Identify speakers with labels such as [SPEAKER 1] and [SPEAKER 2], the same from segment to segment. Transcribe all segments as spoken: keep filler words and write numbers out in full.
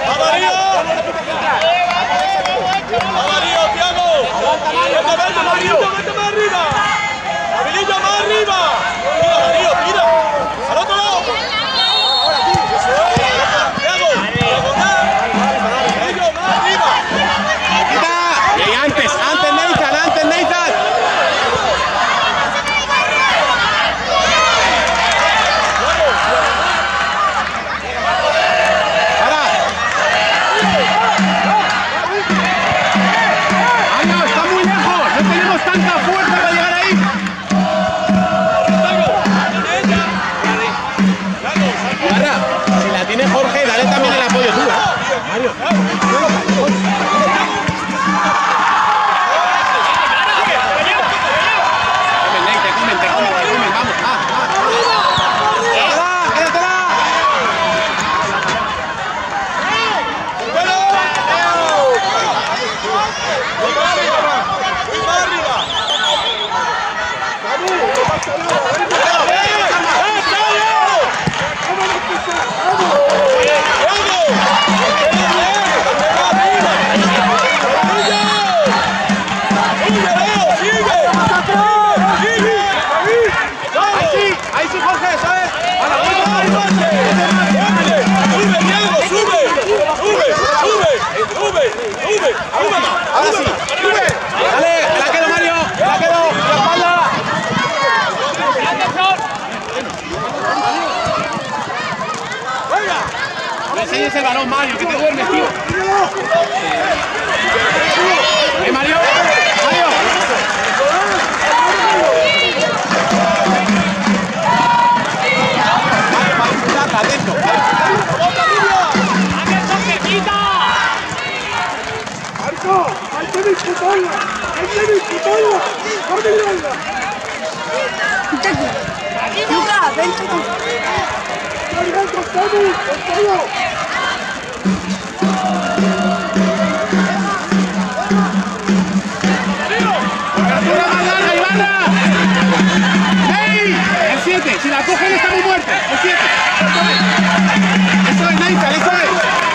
[SPEAKER 1] Ahora sí, sube. Dale, la quedo Mario, la quedo, la espalda. No enseñes el balón, Mario, que te duermes, tío. ¿Eh, Mario? Mario. Atento.
[SPEAKER 2] ¡Marco! ¡Hay que disputarla! ¡Hay que disputarla! ¡Hay que mirarla!
[SPEAKER 3] ¡Luca, vente!
[SPEAKER 2] ¡Carga el costado! ¡Costado!
[SPEAKER 1] ¡Captura más larga, Ibarra! ¡Ey! El siete, si la cogen estamos muertos. El siete. Eso es, Neisal, eso es.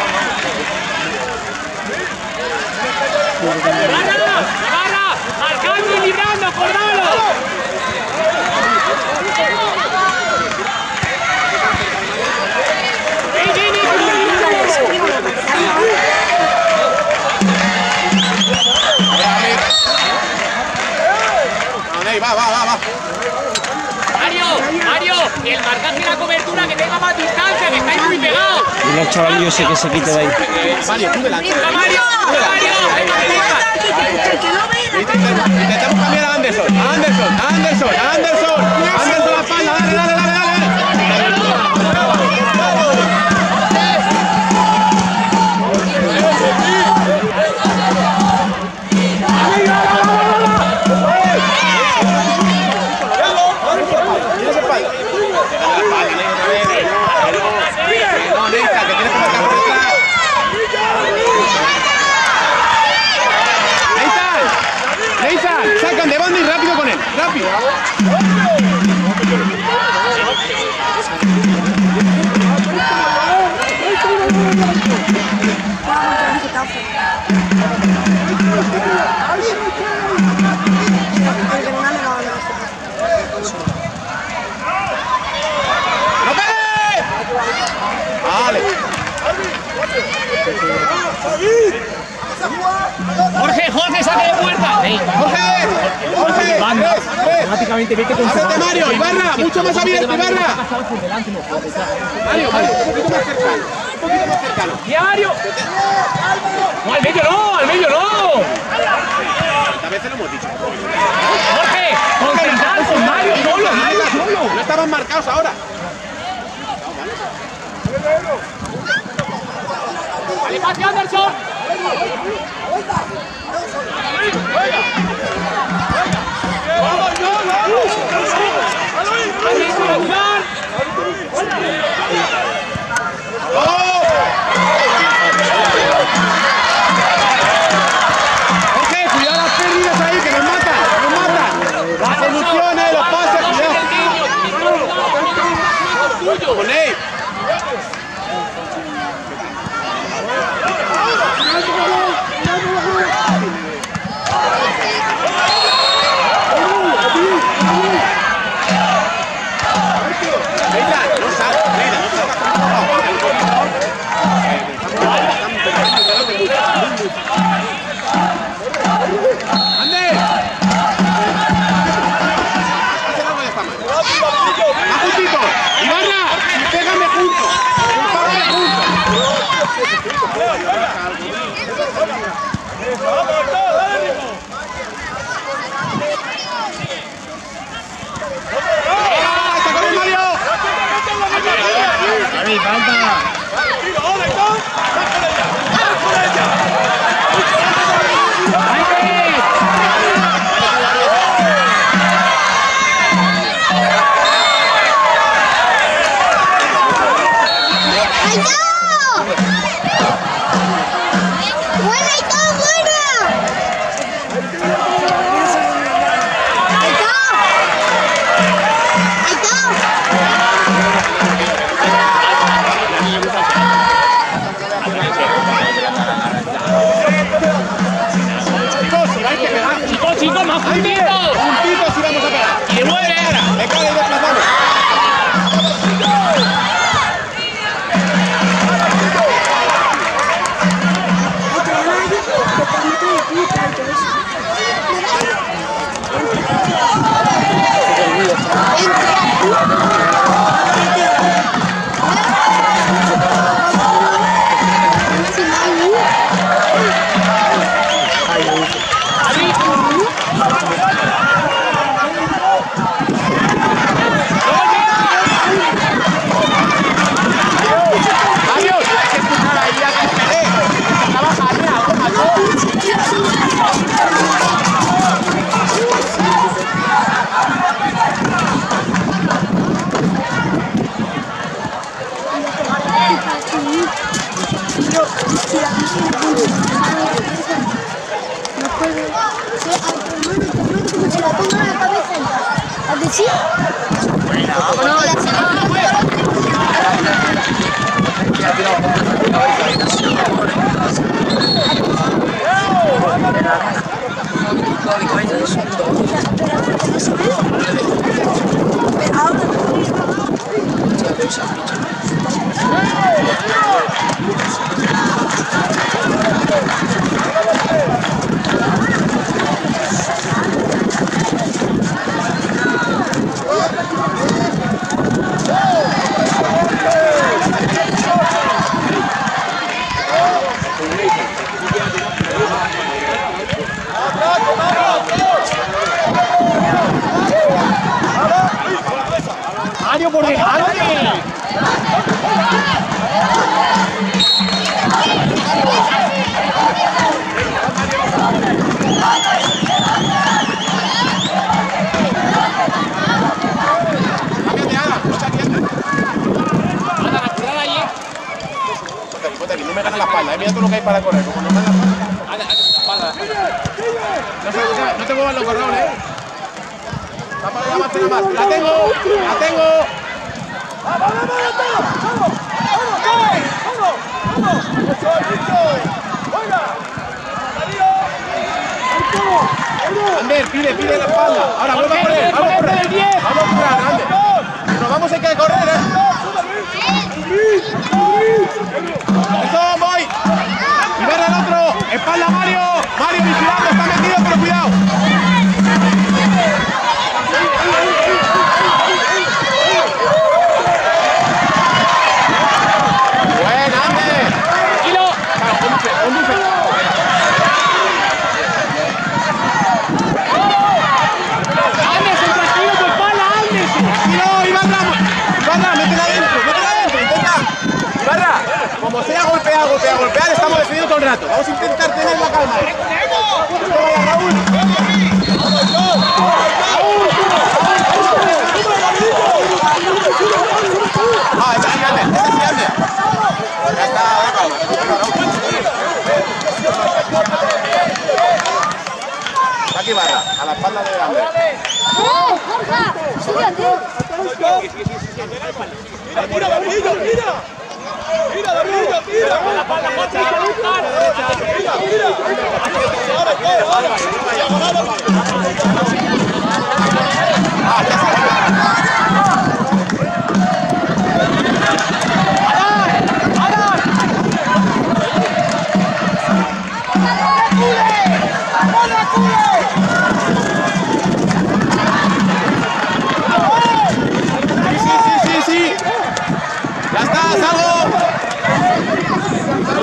[SPEAKER 4] ¡Ibarra! ¡Ibarra! ¡Marcando y librando! ¡Acordalo!
[SPEAKER 1] Va, va, va, va.
[SPEAKER 4] Mario, Mario, el marcaje y la cobertura que tenga más distancia, que estáis muy pegados.
[SPEAKER 5] Mira el chavalillo ese que se quite de ahí.
[SPEAKER 1] Mario, tú delante.
[SPEAKER 4] Mario,
[SPEAKER 1] Intentamos cambiar a Anderson, a Anderson, a Anderson, a Anderson, Anderson a la espalda, dale, dale, dale, dale. Sacan de banda y rápido con él, rápido. ¡No pegues! Vale.
[SPEAKER 4] Jorge, Jorge, saque de puerta.
[SPEAKER 1] Jorge, Jorge,
[SPEAKER 4] Banda.
[SPEAKER 5] Automáticamente vete con
[SPEAKER 1] ábrete, Mario, Ibarra, mucho más abierto, Ibarra. Mario, Mario, un poquito más cercano, un poquito más cercano.
[SPEAKER 4] ¡Y a Mario! ¡No, al medio no! ¡Al medio no!
[SPEAKER 1] Esta vez te lo hemos dicho.
[SPEAKER 4] Jorge, concentrarse con Mario, solo, Mario, solo.
[SPEAKER 1] No estaban marcados ahora.
[SPEAKER 4] ¡Vale, pase Anderson!
[SPEAKER 1] Jorge, cuidado las pérdidas ahí, que nos matan, nos matan. Las soluciones, los pases, cuidado. Con él. David, falta.
[SPEAKER 4] Chicos, más puntito.
[SPEAKER 1] Puntito si vamos a pegar.
[SPEAKER 4] Y mueve ahora.
[SPEAKER 1] Me cae y desplazamos.
[SPEAKER 3] ¿Sí? Bueno, vámonos.
[SPEAKER 4] Mario por delante.
[SPEAKER 1] No me gana la espalda, eh. Mira todo lo que hay para correr. Como no me gana la espalda. No, se, no te muevas los corredores, eh. Va para allá, más, más. La tengo, la tengo.
[SPEAKER 2] ¡Vamos, vamos, vamos! ¡Vamos, vamos!
[SPEAKER 1] Ander, pide, pide la espalda. Ahora vuelve a correr, vamos a correr. Vamos a correr, Ander. Nos vamos a que correr, eh. Eso, voy. Y ver al otro. Espalda, Mario. Mario vigilando, está metido, pero cuidado. Buena, Ander.
[SPEAKER 4] Tranquilo.
[SPEAKER 1] Claro, conduce, conduce.
[SPEAKER 4] Anderson, tranquilo, tu espalda, Anderson.
[SPEAKER 1] Tranquilo, Ibarra. Ibarra, métela adentro, métela adentro, intenta. Ibarra, como sea golpear, golpear, golpear, estamos defendiendo todo el rato. Vamos a intentar tener la calma. Vaya, Raúl. Ah, ese sí, Ander, ese sí, Ander. Ya está, la calma. Aquí Ibarra, a la espalda de Ander.
[SPEAKER 3] ¡Eh, Borja! ¡Súbete!
[SPEAKER 2] ¡Tira, tira, Davidillo, tira! ¡Tira, Davidillo, tira!
[SPEAKER 4] La espalda, Jorge, a buscar.
[SPEAKER 2] ¡Tira, tira! ¡Ahora, ahora, ahora!
[SPEAKER 1] Ah, ya está. Sí, sí, sí, sí. Ya está, salgo.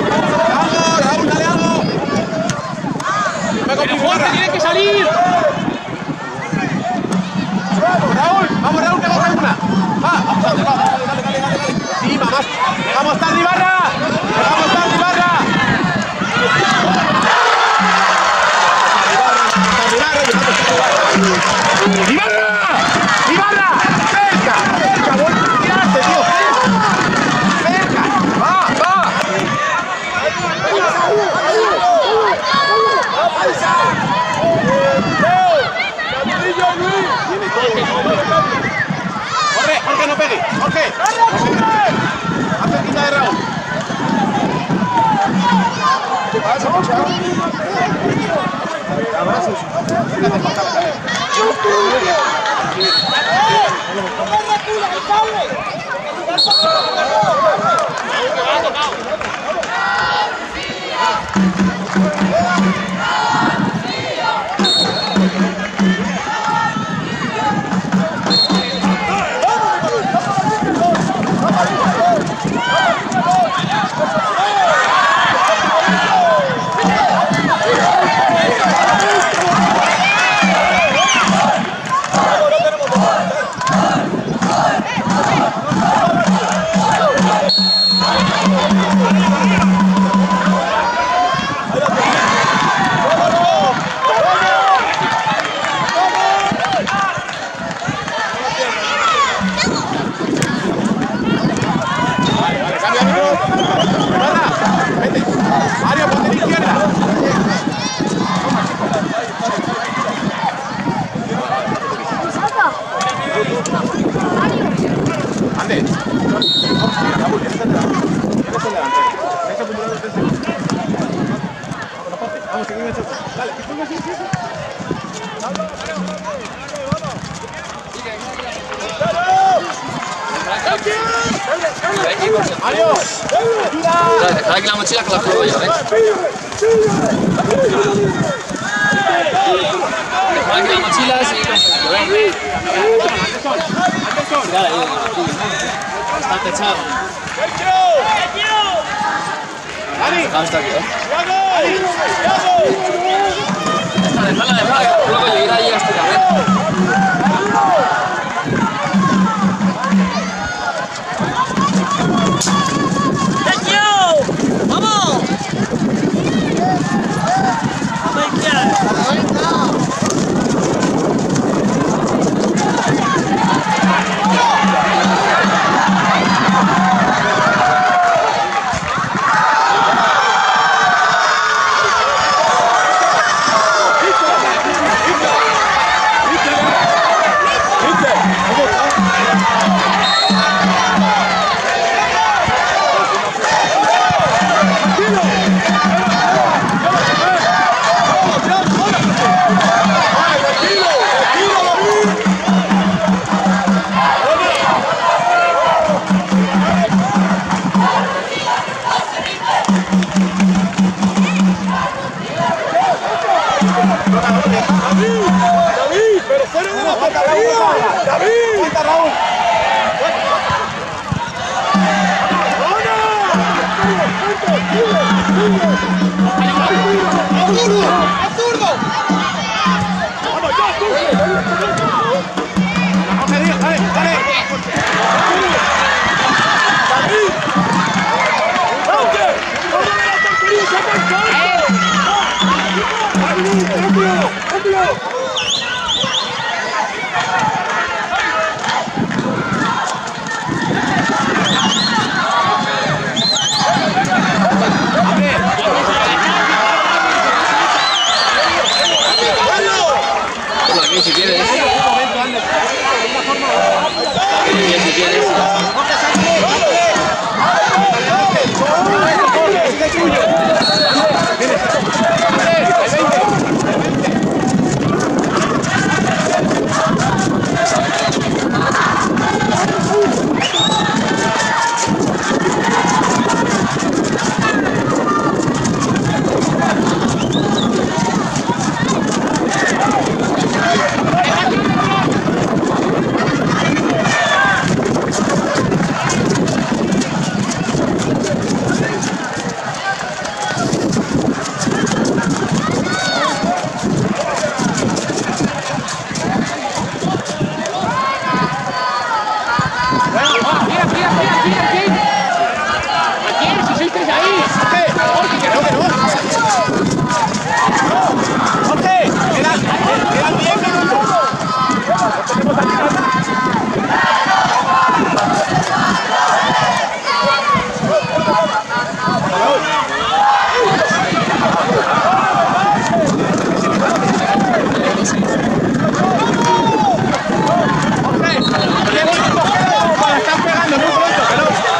[SPEAKER 1] Mario, ponte a la izquierda. Ande. Vamos, seguimos el choque. Dale, que ponga así, eso. Mario,
[SPEAKER 4] Dale, dejad aquí la mochila que la juego yo, ¿eh? Dejad aquí la mochila y seguid con esto, ¿eh? Dale, ahí, aquí. Está techado. Dejad esto aquí, ¿eh? Dejadla, dejadla, dejadla. Luego yo ir ahí a estirar, ¿eh? Si quieres. Si quieres.
[SPEAKER 1] Están pegando muy pronto, pero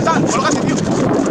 [SPEAKER 1] sal, colócate, tío.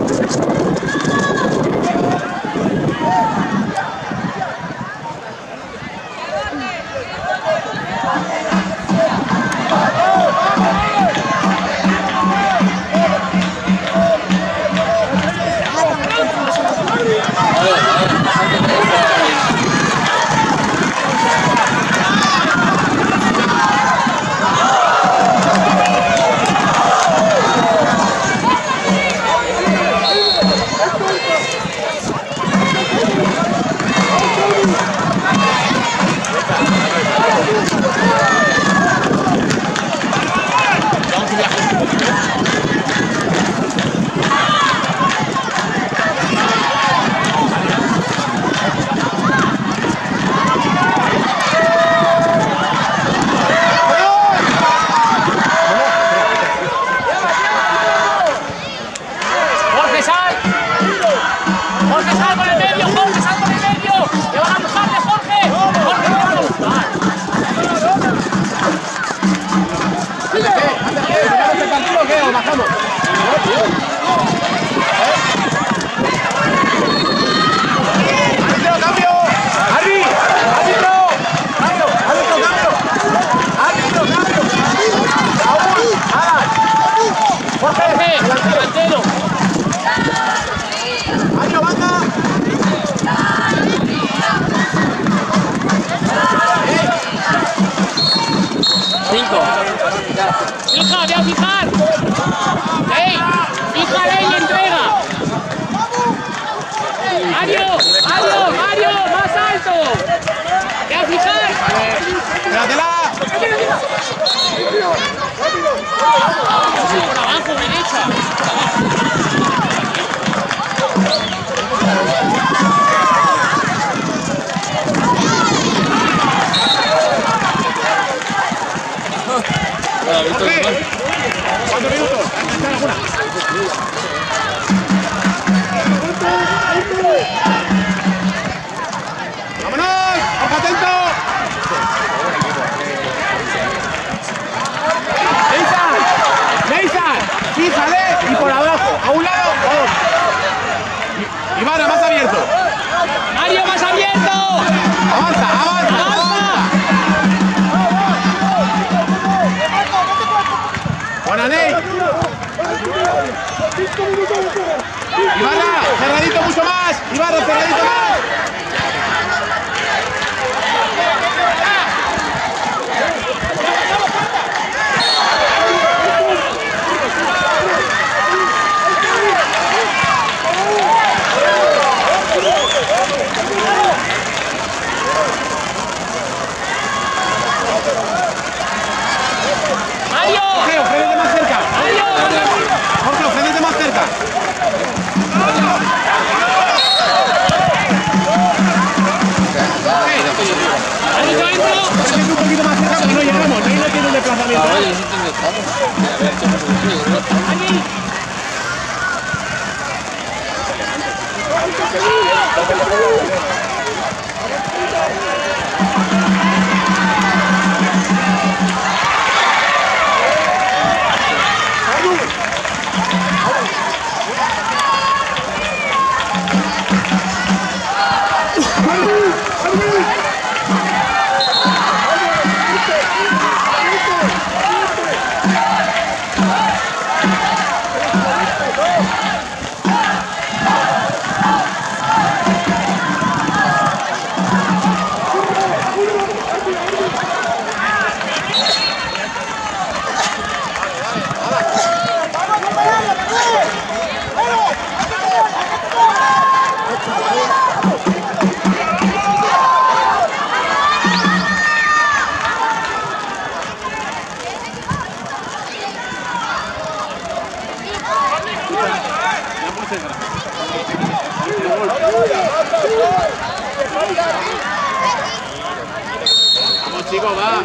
[SPEAKER 4] ¡Fija, ve a fijar! ¡Ey! ¡Fíjale y entrega! ¡Mario! ¡Mario! ¡Mario! ¡Más alto! ¡Ve a fijar!
[SPEAKER 1] ¡Quédatela!
[SPEAKER 4] Por abajo, derecha.
[SPEAKER 1] ¿Cuántos minutos? ¡Vámonos! ¡Ojo atento! ¡Neizan! ¡Neizan! ¡Fíjale! Y por abajo, a un lado, a dos. Ibarra, más abierto.
[SPEAKER 4] ¡Mario, más abierto!
[SPEAKER 1] ¡Avanza, avanza!
[SPEAKER 4] ¡Avanza!
[SPEAKER 1] ¡Buena ley! ¡Ibarra! ¡Cerradito mucho más! ¡Ibarra, cerradito más!
[SPEAKER 4] ¡Mario!
[SPEAKER 1] Jorge, ofrécete más cerca.
[SPEAKER 4] ¡Mario!
[SPEAKER 1] Jorge, ofrécete más cerca.
[SPEAKER 4] ¡Árbitro, dentro!
[SPEAKER 1] Ofrécete un poquito más cerca porque no llegamos. Ahí no tiene un desplazamiento.
[SPEAKER 4] ¡Aquí!
[SPEAKER 1] Vamos, chicos, va.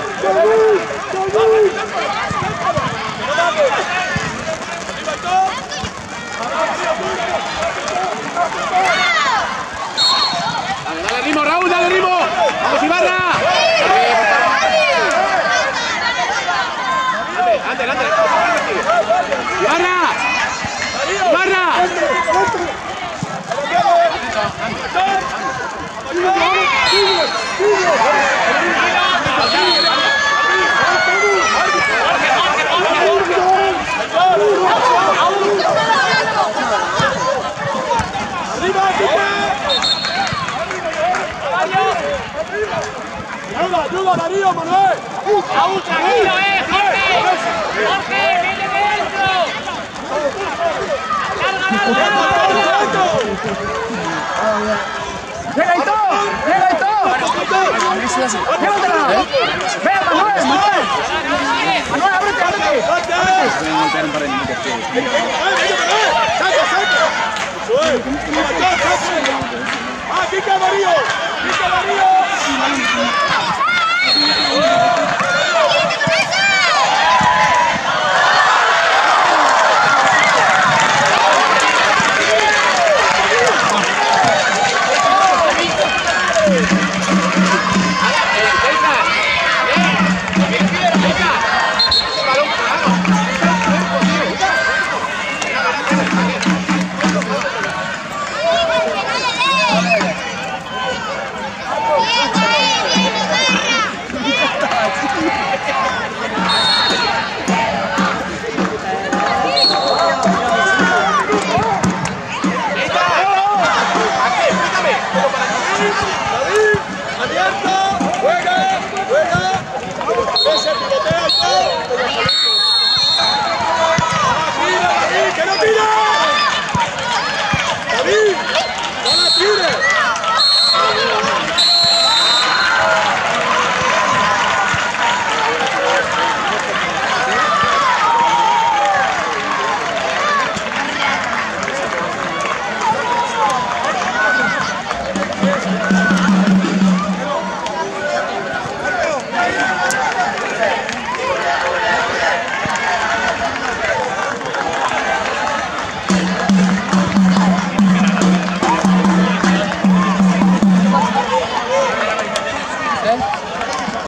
[SPEAKER 1] Dale, dale ritmo, Raúl, dale ritmo. Vamos, Ibarra. Ande, ande, ande. Ibarra.
[SPEAKER 4] ¡Aún tranquilo, eh, Jorge! ¡Jorge, vete dentro! ¡Larga, larga, larga!
[SPEAKER 2] ¡Llega y todo! ¡Llega y todo! ¡Llévatela! ¡Ven, Manuel! ¡Manuel! ¡Manuel, ábrete, ábrete!
[SPEAKER 6] ¡Saca, saca! ¡Ah, Kike Amarillo! ¡Kike Amarillo!